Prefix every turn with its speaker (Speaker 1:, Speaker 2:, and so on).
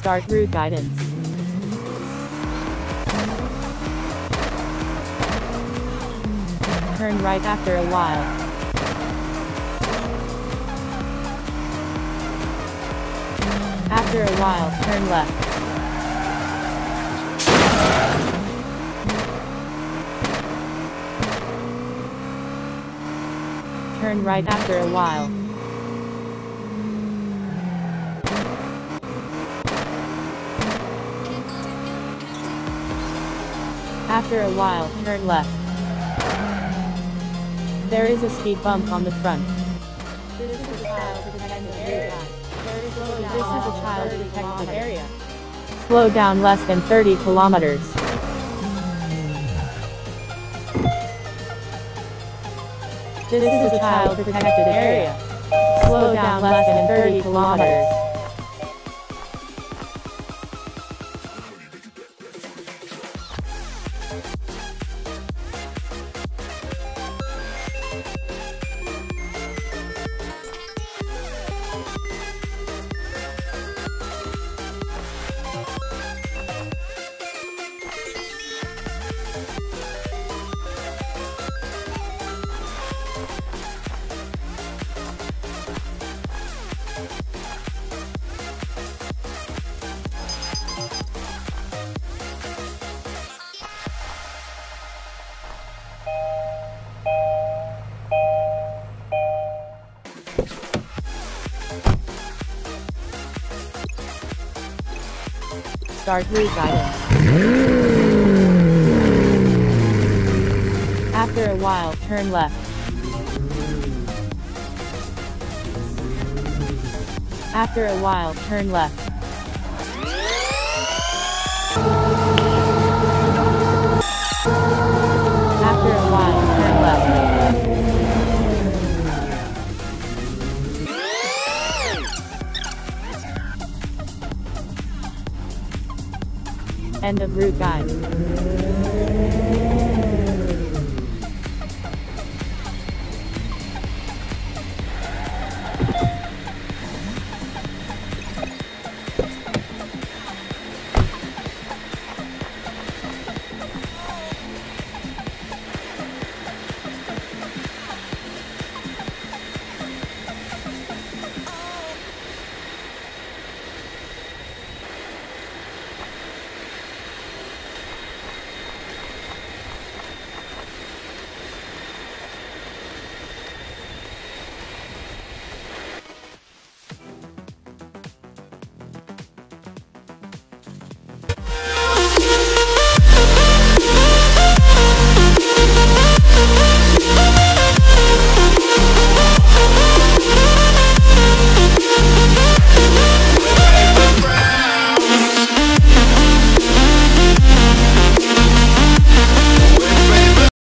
Speaker 1: Start route guidance. Turn right after a while. After a while, turn left. Turn right after a while. After a while, turn left. There is a speed bump on the front. This is a child protected area. This is a child protected area. Slow down less than 30 kilometers. This is a child protected area. Slow down less than 30 kilometers. Start route guidance. After a while, turn left. After a while, turn left. After a while, turn left. End of route guide.